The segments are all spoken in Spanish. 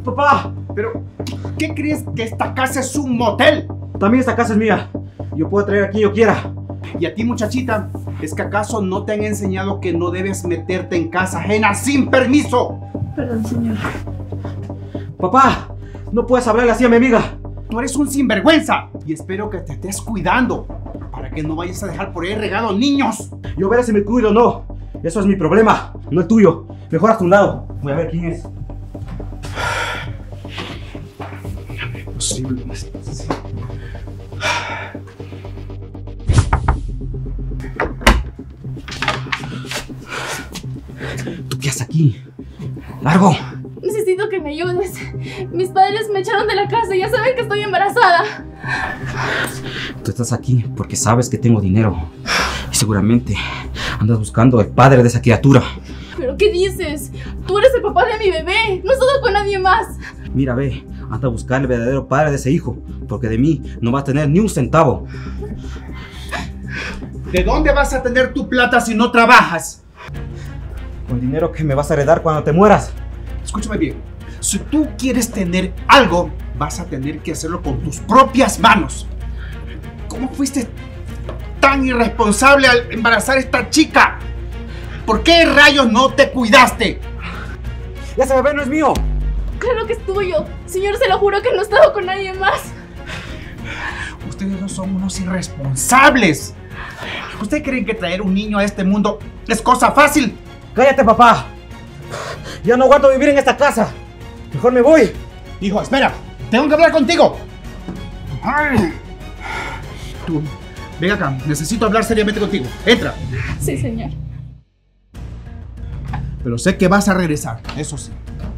¡Papá! Pero, ¿qué crees que esta casa es un motel? También esta casa es mía. Yo puedo traer a quien yo quiera. Y a ti, muchachita, ¿es que acaso no te han enseñado que no debes meterte en casa ajena sin permiso? Perdón, señor. Papá, no puedes hablarle así a mi amiga. Tú eres un sinvergüenza y espero que te estés cuidando para que no vayas a dejar por ahí regados niños. Yo veré si me cuido o no. Eso es mi problema, no el tuyo. Mejor hasta un lado. Voy a ver quién es. Imposible. ¿Tú qué haces aquí? ¡Largo! Necesito que me ayudes. Mis padres me echaron de la casa y ya saben que estoy embarazada. Tú estás aquí porque sabes que tengo dinero. Y seguramente andas buscando al padre de esa criatura. ¿Pero qué dices? Tú eres el papá de mi bebé. No he estado con nadie más. Mira, ve, anda a buscar el verdadero padre de ese hijo. Porque de mí no vas a tener ni un centavo. ¿De dónde vas a tener tu plata si no trabajas? Con el dinero que me vas a heredar cuando te mueras. Escúchame bien. Si tú quieres tener algo, vas a tener que hacerlo con tus propias manos. ¿Cómo fuiste tan irresponsable al embarazar a esta chica? ¿Por qué rayos no te cuidaste? ¡Ese bebé no es mío! Claro que es tuyo. Señor, se lo juro que no he estado con nadie más. Ustedes no son unos irresponsables. ¿Ustedes creen que traer un niño a este mundo es cosa fácil? ¡Cállate, papá! Ya no aguanto vivir en esta casa. Mejor me voy. Hijo, espera. Tengo que hablar contigo. Ay. Tú, ven acá. Necesito hablar seriamente contigo. Entra. Sí, señor. Pero sé que vas a regresar. Eso sí.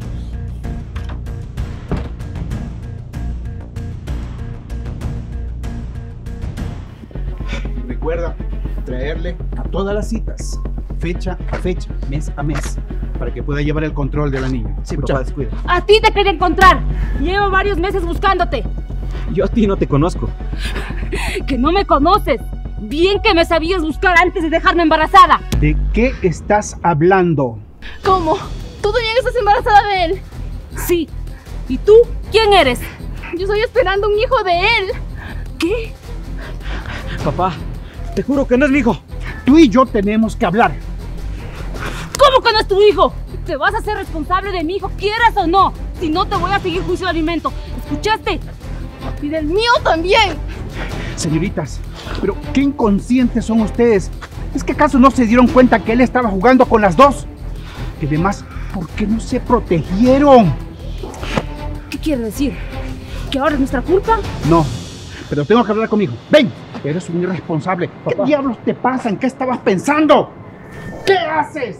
Recuerda traerle a todas las citas, fecha a fecha, mes a mes, para que pueda llevar el control de la niña. Sí, Escucha. papá, descuida. A ti te quería encontrar. Llevo varios meses buscándote. Yo a ti no te conozco. Que no me conoces. Bien que me sabías buscar antes de dejarme embarazada. ¿De qué estás hablando? ¿Cómo? ¿Tú también estás embarazada de él? Sí. ¿Y tú? ¿Quién eres? Yo estoy esperando un hijo de él. ¿Qué? Papá, te juro que no es mi hijo. Tú y yo tenemos que hablar. ¿Cómo que no es tu hijo? Te vas a hacer responsable de mi hijo, quieras o no. Si no, te voy a seguir juicio de alimento. ¿Escuchaste? Y del mío también. Señoritas, pero qué inconscientes son ustedes. ¿Es que acaso no se dieron cuenta que él estaba jugando con las dos? Y además, ¿por qué no se protegieron? ¿Qué quiere decir? ¿Que ahora es nuestra culpa? No, pero tengo que hablar conmigo. ¡Ven! Eres un irresponsable. ¿Qué Papá. diablos te pasa? ¿En qué estabas pensando? ¿Qué haces?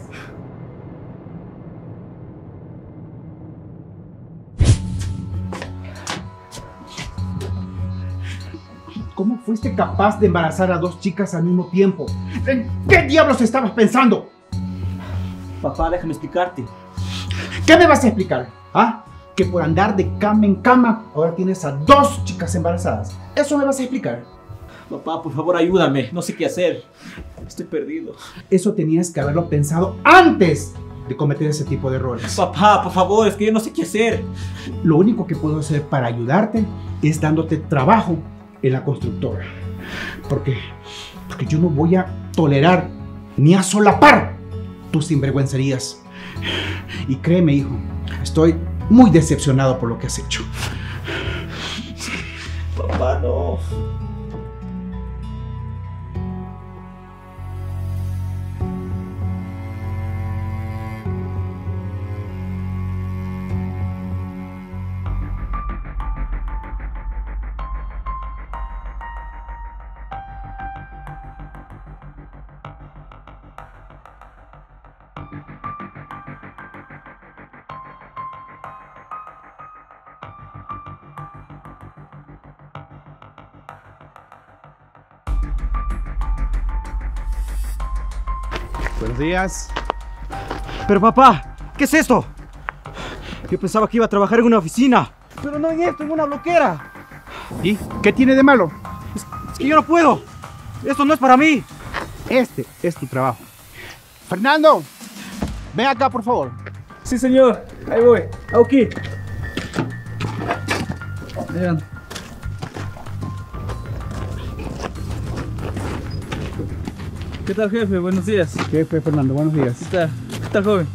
¿Cómo fuiste capaz de embarazar a dos chicas al mismo tiempo? ¿En qué diablos estabas pensando? Papá, déjame explicarte. ¿Qué me vas a explicar? ¿Ah? Que por andar de cama en cama ahora tienes a dos chicas embarazadas. ¿Eso me vas a explicar? Papá, por favor, ayúdame. No sé qué hacer. Estoy perdido. Eso tenías que haberlo pensado antes de cometer ese tipo de errores. Papá, por favor, es que yo no sé qué hacer. Lo único que puedo hacer para ayudarte es dándote trabajo en la constructora. Porque yo no voy a tolerar ni a solapar tus sinvergüencerías. Y créeme, hijo, estoy muy decepcionado por lo que has hecho. Papá, no. Buenos días. Pero papá, ¿qué es esto? Yo pensaba que iba a trabajar en una oficina. Pero no en esto, en una bloquera. ¿Y qué tiene de malo? Es que yo no puedo. Esto no es para mí. Este es tu trabajo. Fernando, ven acá, por favor. Sí, señor. Ahí voy. Aquí. Llegando. ¿Qué tal, jefe? Buenos días. Jefe Fernando, buenos días. ¿Qué tal, joven?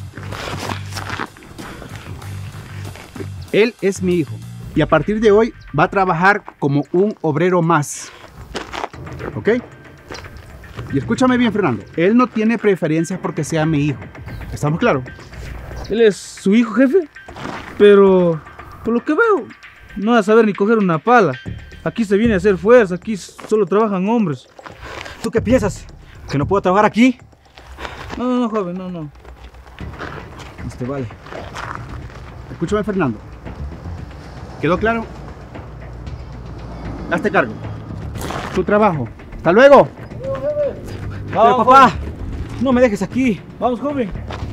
Él es mi hijo y a partir de hoy va a trabajar como un obrero más. ¿Ok? Y escúchame bien, Fernando. Él no tiene preferencias porque sea mi hijo. ¿Estamos claros? ¿Él es su hijo, jefe? Pero, por lo que veo, no va a saber ni coger una pala. Aquí se viene a hacer fuerza, aquí solo trabajan hombres. ¿Tú qué piensas? ¿Que no puedo trabajar aquí? No, joven, no. Vale. Escúchame, Fernando. ¿Quedó claro? Hazte cargo. Tu trabajo. ¡Hasta luego! Pero papá, no me dejes aquí. Vamos, joven.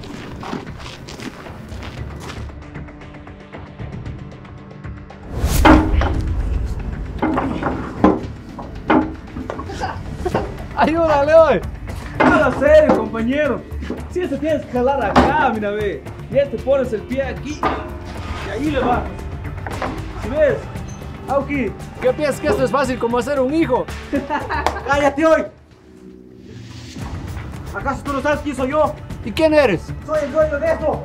Ayúdale hoy. Nada serio, compañero. Si este tienes que jalar acá, mira, ve. Y este pones el pie aquí y ahí le bajas. ¿Sí ves? Auki, ¿qué piensas que esto es fácil como hacer un hijo? ¡Cállate hoy! ¿Acaso tú no sabes quién soy yo? ¿Y quién eres? ¡Soy el dueño de esto!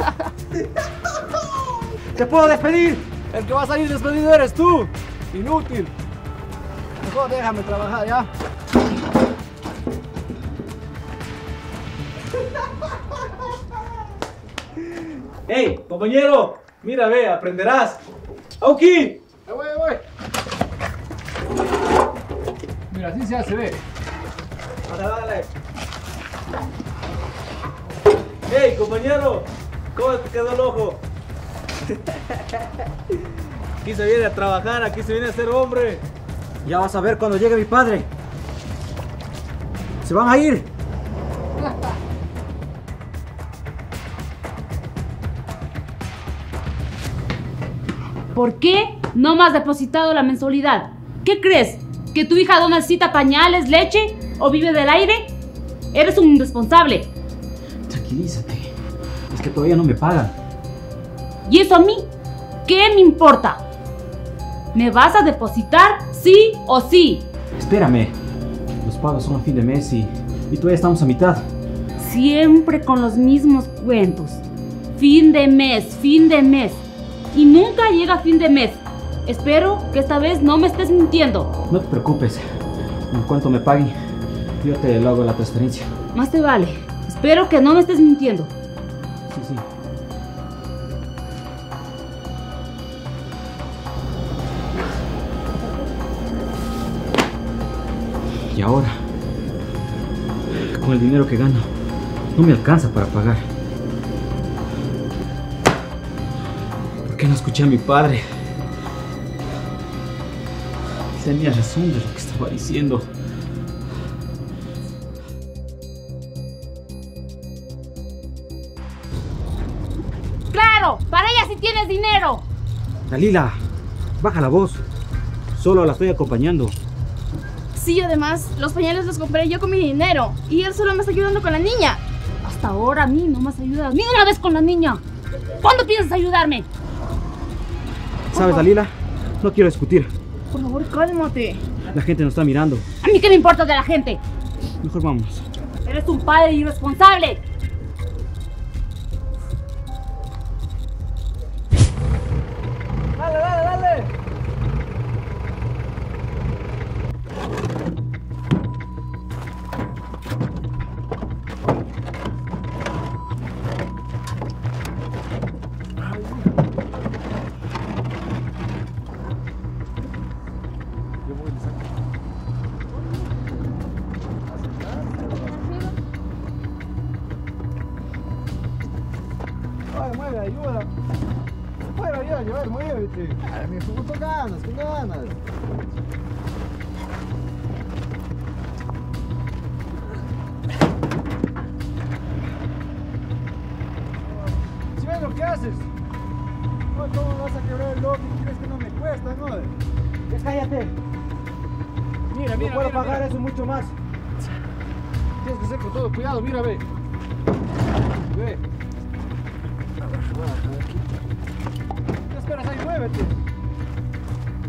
¡Te puedo despedir! El que va a salir despedido eres tú. Inútil. Mejor déjame trabajar ya. ¡Hey, compañero! Mira, ve, aprenderás. ¡Auki! Voy. Mira, así se hace, ve. Dale. ¡Hey, compañero! ¿Cómo te quedó el ojo? Aquí se viene a trabajar, aquí se viene a ser hombre. Ya vas a ver cuando llegue mi padre. Se van a ir. ¿Por qué no me has depositado la mensualidad? ¿Qué crees? ¿Que tu hija no necesita pañales, leche o vive del aire? Eres un irresponsable. Tranquilízate. Es que todavía no me pagan. ¿Y eso a mí? ¿Qué me importa? ¿Me vas a depositar sí o sí? Espérame. Los pagos son a fin de mes y todavía estamos a mitad. Siempre con los mismos cuentos. Fin de mes. Y nunca llega fin de mes. Espero que esta vez no me estés mintiendo. No te preocupes. En cuanto me paguen, yo te lo hago la transferencia. Más te vale. Espero que no me estés mintiendo. Sí. Y ahora, con el dinero que gano, no me alcanza para pagar. ¿Por qué no escuché a mi padre? Tenía razón de lo que estaba diciendo. ¡Claro! ¡Para ella sí tienes dinero! Dalila, baja la voz. Solo la estoy acompañando. Sí, además, los pañales los compré yo con mi dinero. Y él solo me está ayudando con la niña. Hasta ahora a mí no me has ayudado ni una vez con la niña. ¿Cuándo piensas ayudarme? ¿Sabes, Dalila? No quiero discutir. Por favor, cálmate. La gente nos está mirando. ¿A mí qué me importa de la gente? Mejor vamos. Eres un padre irresponsable. Dale. Mueve, ayuda. Muévete. Ay, me con ganas. ¿Sí ves lo que haces? No, ¿cómo vas a quebrar el ojo? ¿Crees que no me cuesta, no? Ya cállate. Mira, No puedo pagar eso mucho más. Tienes que ser con todo cuidado, mira, ve. Ve. ¿Qué esperas ahí? Muévete.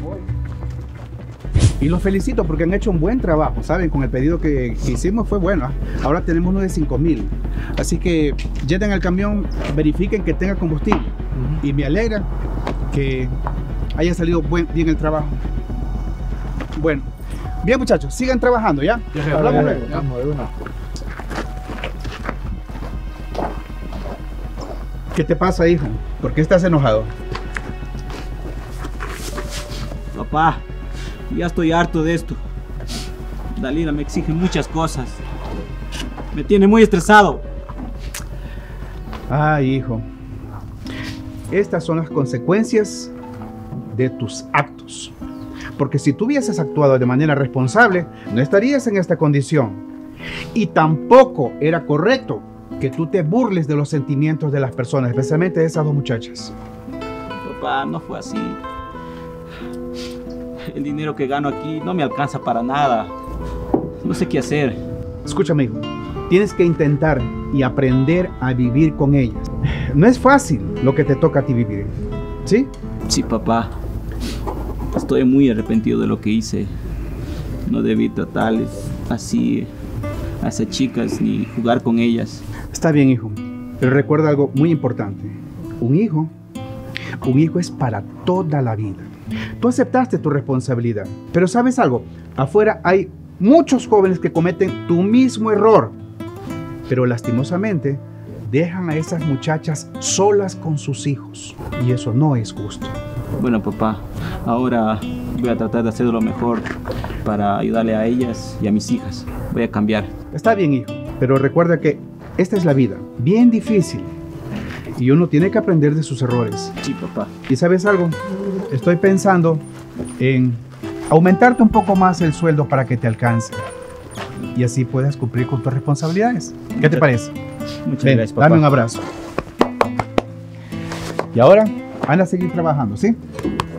Y los felicito porque han hecho un buen trabajo, ¿saben? Con el pedido que hicimos fue bueno. Ahora tenemos uno de 5,000. Así que llenen al camión, verifiquen que tenga combustible. Y me alegra que haya salido bien el trabajo. Bueno, bien muchachos, sigan trabajando, ¿ya? Hablamos luego. Vamos de una. ¿Qué te pasa, hijo? ¿Por qué estás enojado? Papá, ya estoy harto de esto. Dalila me exige muchas cosas. Me tiene muy estresado. Ay, hijo. Estas son las consecuencias de tus actos. Porque si tú hubieses actuado de manera responsable, no estarías en esta condición. Y tampoco era correcto que tú te burles de los sentimientos de las personas, especialmente de esas dos muchachas. Papá, no fue así. El dinero que gano aquí no me alcanza para nada. No sé qué hacer. Escúchame, hijo. Tienes que intentar y aprender a vivir con ellas. No es fácil lo que te toca a ti vivir, ¿sí? Sí, papá. Estoy muy arrepentido de lo que hice. No debí tratarles así a esas chicas ni jugar con ellas. Está bien, hijo. Pero recuerda algo muy importante. Un hijo es para toda la vida. Tú aceptaste tu responsabilidad. Pero ¿sabes algo? Afuera hay muchos jóvenes que cometen tu mismo error. Pero lastimosamente dejan a esas muchachas solas con sus hijos. Y eso no es justo. Bueno, papá, ahora voy a tratar de hacer lo mejor para ayudarle a ellas y a mis hijas. Voy a cambiar. Está bien, hijo. Pero recuerda que esta es la vida. Bien difícil. Y uno tiene que aprender de sus errores. Sí, papá. ¿Y sabes algo? Estoy pensando en aumentarte un poco más el sueldo para que te alcance. Y así puedas cumplir con tus responsabilidades. ¿Qué te parece? Muchas Ven, gracias, papá. dame un abrazo. Y ahora, van a seguir trabajando, ¿sí?